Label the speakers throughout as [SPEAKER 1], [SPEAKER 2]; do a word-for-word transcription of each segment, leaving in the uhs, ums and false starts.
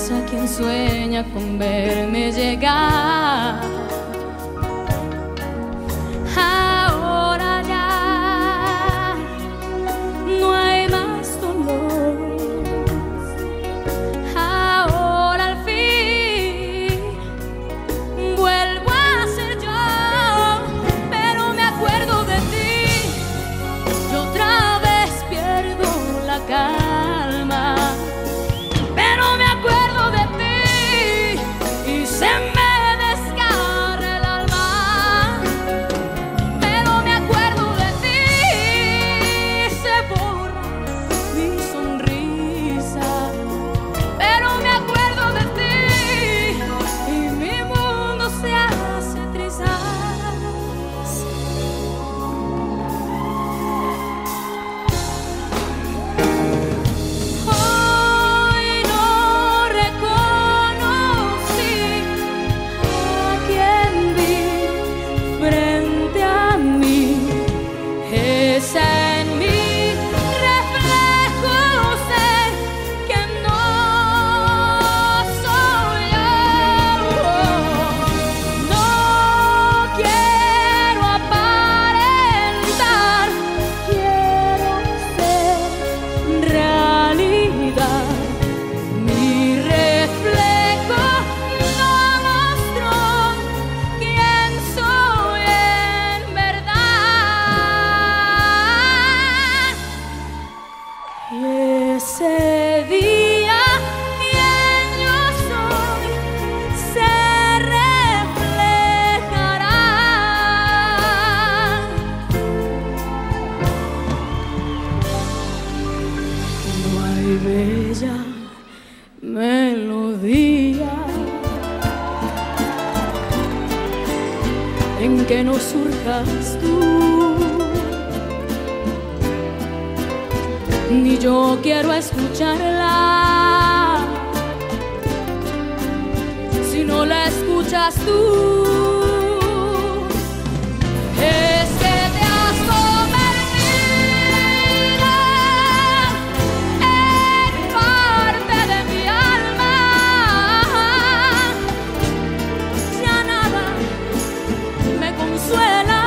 [SPEAKER 1] casa quien sueña con verme llegar. Ahora ya no hay más dolor. Ahora al fin vuelvo a ser yo, pero me acuerdo de ti y otra vez pierdo la calma. Pero me acuerdo de ti y se me desgarra el alma. Pero me acuerdo de ti y se borra mi sonrisa. Pero me acuerdo de ti y mi mundo se hace trizas. En mi reflejo sé que no soy yo. No quiero aparentar, quiero ser realidad. Mi reflejo no mostró quién soy en verdad. Y ese día quien yo soy se reflejará. No hay bella melodía en que no surjas tú, ni yo quiero escucharla si no la escuchas tú. Es que te has convertido en parte de mi alma. Ya nada me consuela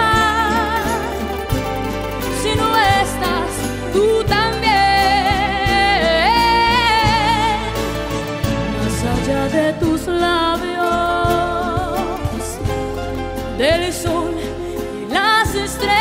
[SPEAKER 1] si no estás tú también. De tus labios, del sol y las estrellas.